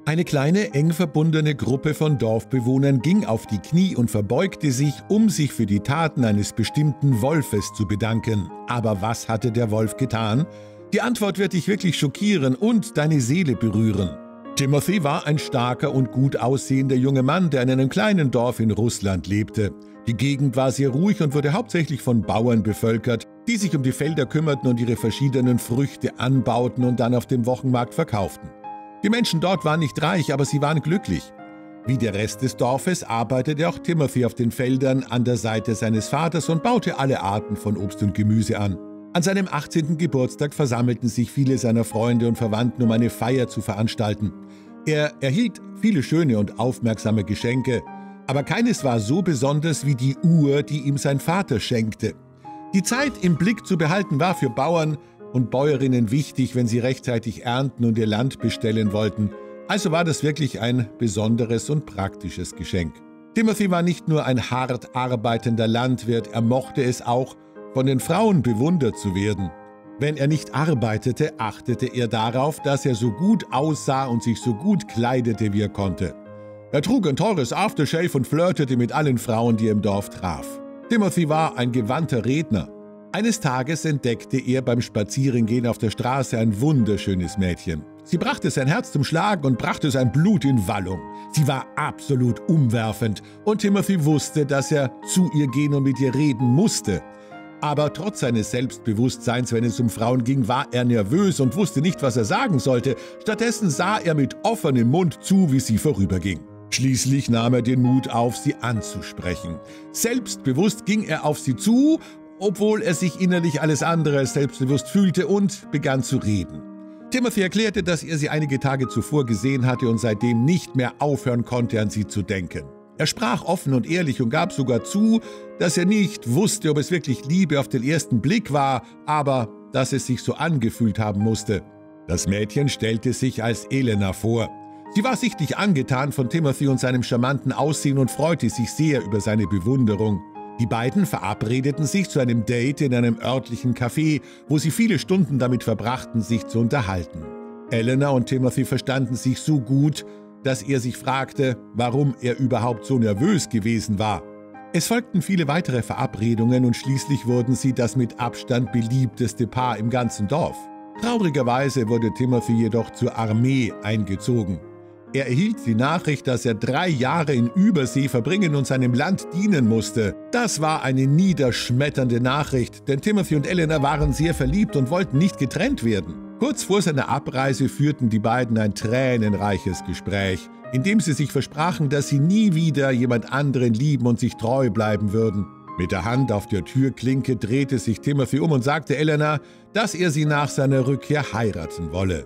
Eine kleine, eng verbundene Gruppe von Dorfbewohnern ging auf die Knie und verbeugte sich, um sich für die Taten eines bestimmten Wolfes zu bedanken. Aber was hatte der Wolf getan? Die Antwort wird dich wirklich schockieren und deine Seele berühren. Timothy war ein starker und gut aussehender junger Mann, der in einem kleinen Dorf in Russland lebte. Die Gegend war sehr ruhig und wurde hauptsächlich von Bauern bevölkert, die sich um die Felder kümmerten und ihre verschiedenen Früchte anbauten und dann auf dem Wochenmarkt verkauften. Die Menschen dort waren nicht reich, aber sie waren glücklich. Wie der Rest des Dorfes arbeitete auch Timothy auf den Feldern an der Seite seines Vaters und baute alle Arten von Obst und Gemüse an. An seinem 18. Geburtstag versammelten sich viele seiner Freunde und Verwandten, um eine Feier zu veranstalten. Er erhielt viele schöne und aufmerksame Geschenke, aber keines war so besonders wie die Uhr, die ihm sein Vater schenkte. Die Zeit im Blick zu behalten war für Bauern und Bäuerinnen wichtig, wenn sie rechtzeitig ernten und ihr Land bestellen wollten. Also war das wirklich ein besonderes und praktisches Geschenk. Timothy war nicht nur ein hart arbeitender Landwirt, er mochte es auch, von den Frauen bewundert zu werden. Wenn er nicht arbeitete, achtete er darauf, dass er so gut aussah und sich so gut kleidete, wie er konnte. Er trug ein teures Aftershave und flirtete mit allen Frauen, die er im Dorf traf. Timothy war ein gewandter Redner. Eines Tages entdeckte er beim Spazierengehen auf der Straße ein wunderschönes Mädchen. Sie brachte sein Herz zum Schlagen und brachte sein Blut in Wallung. Sie war absolut umwerfend und Timothy wusste, dass er zu ihr gehen und mit ihr reden musste. Aber trotz seines Selbstbewusstseins, wenn es um Frauen ging, war er nervös und wusste nicht, was er sagen sollte. Stattdessen sah er mit offenem Mund zu, wie sie vorüberging. Schließlich nahm er den Mut auf, sie anzusprechen. Selbstbewusst ging er auf sie zu, obwohl er sich innerlich alles andere als selbstbewusst fühlte, und begann zu reden. Timothy erklärte, dass er sie einige Tage zuvor gesehen hatte und seitdem nicht mehr aufhören konnte, an sie zu denken. Er sprach offen und ehrlich und gab sogar zu, dass er nicht wusste, ob es wirklich Liebe auf den ersten Blick war, aber dass es sich so angefühlt haben musste. Das Mädchen stellte sich als Elena vor. Sie war sichtlich angetan von Timothy und seinem charmanten Aussehen und freute sich sehr über seine Bewunderung. Die beiden verabredeten sich zu einem Date in einem örtlichen Café, wo sie viele Stunden damit verbrachten, sich zu unterhalten. Elena und Timothy verstanden sich so gut, dass er sich fragte, warum er überhaupt so nervös gewesen war. Es folgten viele weitere Verabredungen und schließlich wurden sie das mit Abstand beliebteste Paar im ganzen Dorf. Traurigerweise wurde Timothy jedoch zur Armee eingezogen. Er erhielt die Nachricht, dass er 3 Jahre in Übersee verbringen und seinem Land dienen musste. Das war eine niederschmetternde Nachricht, denn Timothy und Elena waren sehr verliebt und wollten nicht getrennt werden. Kurz vor seiner Abreise führten die beiden ein tränenreiches Gespräch, in dem sie sich versprachen, dass sie nie wieder jemand anderen lieben und sich treu bleiben würden. Mit der Hand auf der Türklinke drehte sich Timothy um und sagte Elena, dass er sie nach seiner Rückkehr heiraten wolle.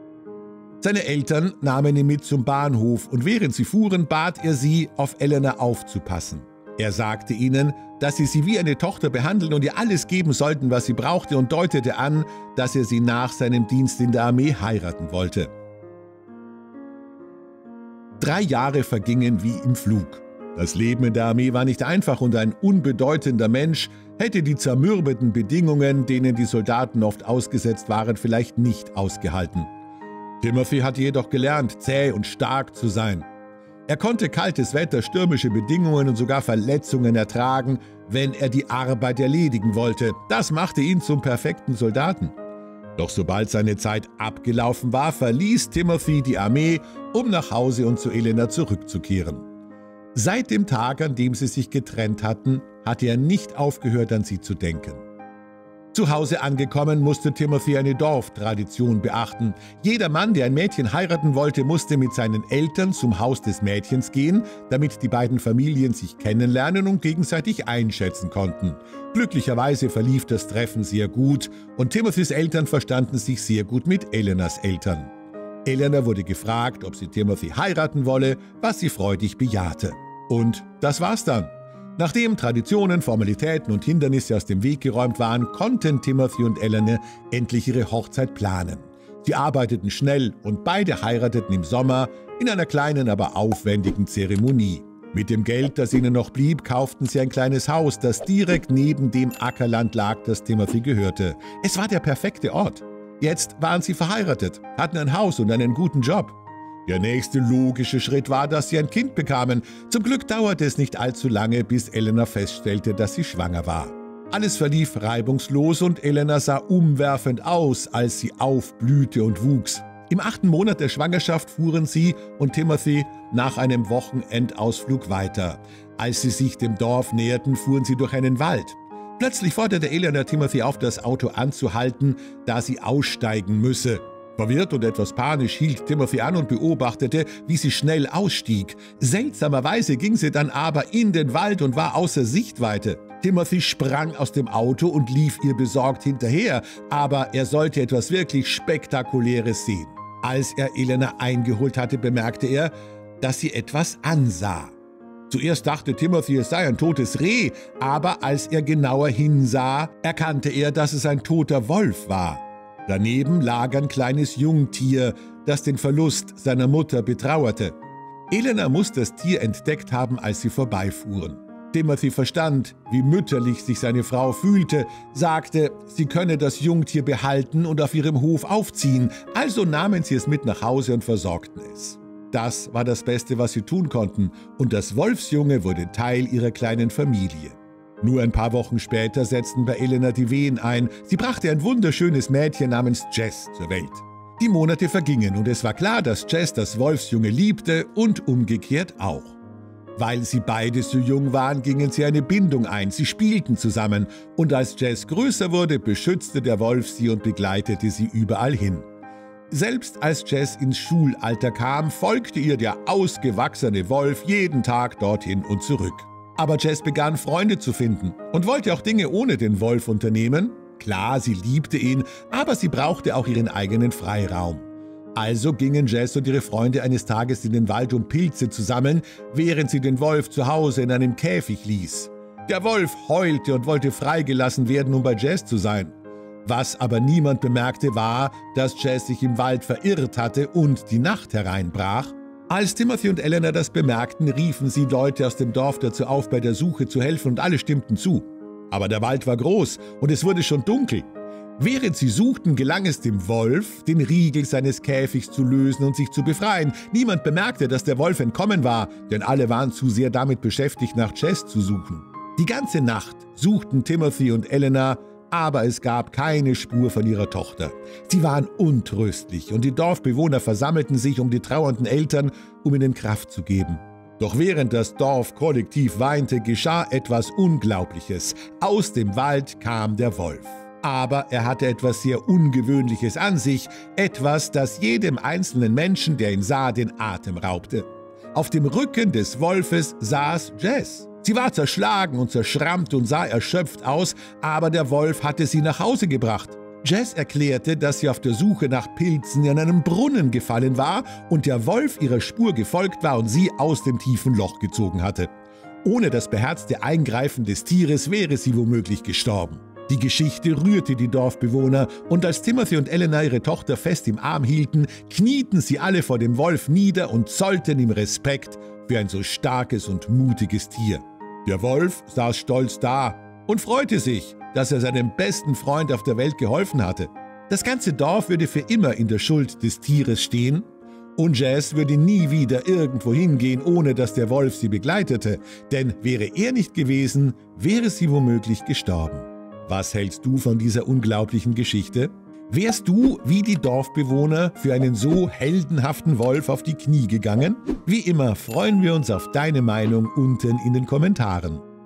Seine Eltern nahmen ihn mit zum Bahnhof und während sie fuhren, bat er sie, auf Elena aufzupassen. Er sagte ihnen, dass sie wie eine Tochter behandeln und ihr alles geben sollten, was sie brauchte, und deutete an, dass er sie nach seinem Dienst in der Armee heiraten wollte. 3 Jahre vergingen wie im Flug. Das Leben in der Armee war nicht einfach und ein unbedeutender Mensch hätte die zermürbenden Bedingungen, denen die Soldaten oft ausgesetzt waren, vielleicht nicht ausgehalten. Timothy hatte jedoch gelernt, zäh und stark zu sein. Er konnte kaltes Wetter, stürmische Bedingungen und sogar Verletzungen ertragen, wenn er die Arbeit erledigen wollte. Das machte ihn zum perfekten Soldaten. Doch sobald seine Zeit abgelaufen war, verließ Timothy die Armee, um nach Hause und zu Elena zurückzukehren. Seit dem Tag, an dem sie sich getrennt hatten, hatte er nicht aufgehört, an sie zu denken. Zu Hause angekommen, musste Timothy eine Dorftradition beachten. Jeder Mann, der ein Mädchen heiraten wollte, musste mit seinen Eltern zum Haus des Mädchens gehen, damit die beiden Familien sich kennenlernen und gegenseitig einschätzen konnten. Glücklicherweise verlief das Treffen sehr gut und Timothys Eltern verstanden sich sehr gut mit Elenas Eltern. Elena wurde gefragt, ob sie Timothy heiraten wolle, was sie freudig bejahte. Und das war's dann. Nachdem Traditionen, Formalitäten und Hindernisse aus dem Weg geräumt waren, konnten Timothy und Elena endlich ihre Hochzeit planen. Sie arbeiteten schnell und beide heirateten im Sommer in einer kleinen, aber aufwendigen Zeremonie. Mit dem Geld, das ihnen noch blieb, kauften sie ein kleines Haus, das direkt neben dem Ackerland lag, das Timothy gehörte. Es war der perfekte Ort. Jetzt waren sie verheiratet, hatten ein Haus und einen guten Job. Der nächste logische Schritt war, dass sie ein Kind bekamen. Zum Glück dauerte es nicht allzu lange, bis Elena feststellte, dass sie schwanger war. Alles verlief reibungslos und Elena sah umwerfend aus, als sie aufblühte und wuchs. Im 8. Monat der Schwangerschaft fuhren sie und Timothy nach einem Wochenendausflug weiter. Als sie sich dem Dorf näherten, fuhren sie durch einen Wald. Plötzlich forderte Elena Timothy auf, das Auto anzuhalten, da sie aussteigen müsse. Verwirrt und etwas panisch hielt Timothy an und beobachtete, wie sie schnell ausstieg. Seltsamerweise ging sie dann aber in den Wald und war außer Sichtweite. Timothy sprang aus dem Auto und lief ihr besorgt hinterher, aber er sollte etwas wirklich Spektakuläres sehen. Als er Elena eingeholt hatte, bemerkte er, dass sie etwas ansah. Zuerst dachte Timothy, es sei ein totes Reh, aber als er genauer hinsah, erkannte er, dass es ein toter Wolf war. Daneben lag ein kleines Jungtier, das den Verlust seiner Mutter betrauerte. Elena muss das Tier entdeckt haben, als sie vorbeifuhren. Timothy verstand, wie mütterlich sich seine Frau fühlte, sagte, sie könne das Jungtier behalten und auf ihrem Hof aufziehen, also nahmen sie es mit nach Hause und versorgten es. Das war das Beste, was sie tun konnten, und das Wolfsjunge wurde Teil ihrer kleinen Familie. Nur ein paar Wochen später setzten bei Elena die Wehen ein. Sie brachte ein wunderschönes Mädchen namens Jess zur Welt. Die Monate vergingen und es war klar, dass Jess das Wolfsjunge liebte und umgekehrt auch. Weil sie beide so jung waren, gingen sie eine Bindung ein. Sie spielten zusammen und als Jess größer wurde, beschützte der Wolf sie und begleitete sie überall hin. Selbst als Jess ins Schulalter kam, folgte ihr der ausgewachsene Wolf jeden Tag dorthin und zurück. Aber Jess begann Freunde zu finden und wollte auch Dinge ohne den Wolf unternehmen. Klar, sie liebte ihn, aber sie brauchte auch ihren eigenen Freiraum. Also gingen Jess und ihre Freunde eines Tages in den Wald, um Pilze zu sammeln, während sie den Wolf zu Hause in einem Käfig ließ. Der Wolf heulte und wollte freigelassen werden, um bei Jess zu sein. Was aber niemand bemerkte, war, dass Jess sich im Wald verirrt hatte und die Nacht hereinbrach. Als Timothy und Elena das bemerkten, riefen sie Leute aus dem Dorf dazu auf, bei der Suche zu helfen, und alle stimmten zu. Aber der Wald war groß und es wurde schon dunkel. Während sie suchten, gelang es dem Wolf, den Riegel seines Käfigs zu lösen und sich zu befreien. Niemand bemerkte, dass der Wolf entkommen war, denn alle waren zu sehr damit beschäftigt, nach Jess zu suchen. Die ganze Nacht suchten Timothy und Elena, aber es gab keine Spur von ihrer Tochter. Sie waren untröstlich und die Dorfbewohner versammelten sich um die trauernden Eltern, um ihnen Kraft zu geben. Doch während das Dorf kollektiv weinte, geschah etwas Unglaubliches. Aus dem Wald kam der Wolf. Aber er hatte etwas sehr Ungewöhnliches an sich, etwas, das jedem einzelnen Menschen, der ihn sah, den Atem raubte. Auf dem Rücken des Wolfes saß Jess. Sie war zerschlagen und zerschrammt und sah erschöpft aus, aber der Wolf hatte sie nach Hause gebracht. Jess erklärte, dass sie auf der Suche nach Pilzen in einen Brunnen gefallen war und der Wolf ihrer Spur gefolgt war und sie aus dem tiefen Loch gezogen hatte. Ohne das beherzte Eingreifen des Tieres wäre sie womöglich gestorben. Die Geschichte rührte die Dorfbewohner und als Timothy und Elena ihre Tochter fest im Arm hielten, knieten sie alle vor dem Wolf nieder und zollten ihm Respekt für ein so starkes und mutiges Tier. Der Wolf saß stolz da und freute sich, dass er seinem besten Freund auf der Welt geholfen hatte. Das ganze Dorf würde für immer in der Schuld des Tieres stehen und Jess würde nie wieder irgendwo hingehen, ohne dass der Wolf sie begleitete, denn wäre er nicht gewesen, wäre sie womöglich gestorben. Was hältst du von dieser unglaublichen Geschichte? Wärst du, wie die Dorfbewohner, für einen so heldenhaften Wolf auf die Knie gegangen? Wie immer freuen wir uns auf deine Meinung unten in den Kommentaren.